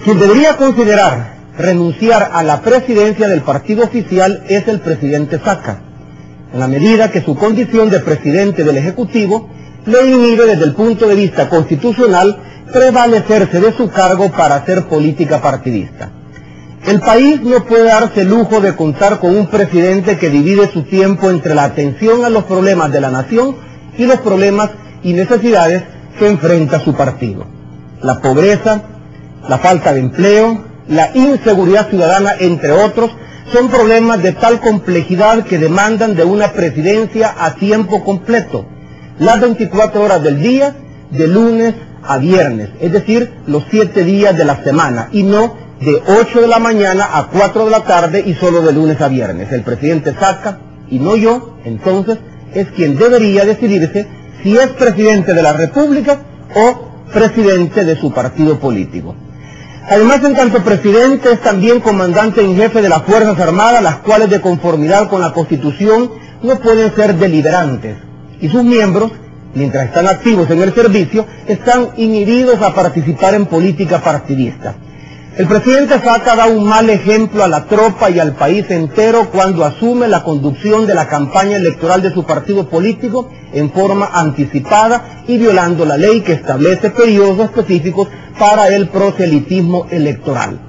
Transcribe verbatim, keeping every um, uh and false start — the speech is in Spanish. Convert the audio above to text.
Quien debería considerar renunciar a la presidencia del partido oficial es el presidente Saca, en la medida que su condición de presidente del Ejecutivo le inhibe desde el punto de vista constitucional prevalecerse de su cargo para hacer política partidista. El país no puede darse el lujo de contar con un presidente que divide su tiempo entre la atención a los problemas de la nación y los problemas y necesidades que enfrenta su partido. La pobreza, la falta de empleo, la inseguridad ciudadana, entre otros, son problemas de tal complejidad que demandan de una presidencia a tiempo completo, las veinticuatro horas del día, de lunes a viernes, es decir, los siete días de la semana, y no de ocho de la mañana a cuatro de la tarde y solo de lunes a viernes. El presidente Saca, y no yo, entonces, es quien debería decidirse si es presidente de la República o presidente de su partido político. Además, en tanto presidente, es también comandante en jefe de las Fuerzas Armadas, las cuales, de conformidad con la Constitución, no pueden ser deliberantes, y sus miembros, mientras están activos en el servicio, están inhibidos a participar en política partidista. El presidente Saca da un mal ejemplo a la tropa y al país entero cuando asume la conducción de la campaña electoral de su partido político en forma anticipada y violando la ley que establece periodos específicos para el proselitismo electoral.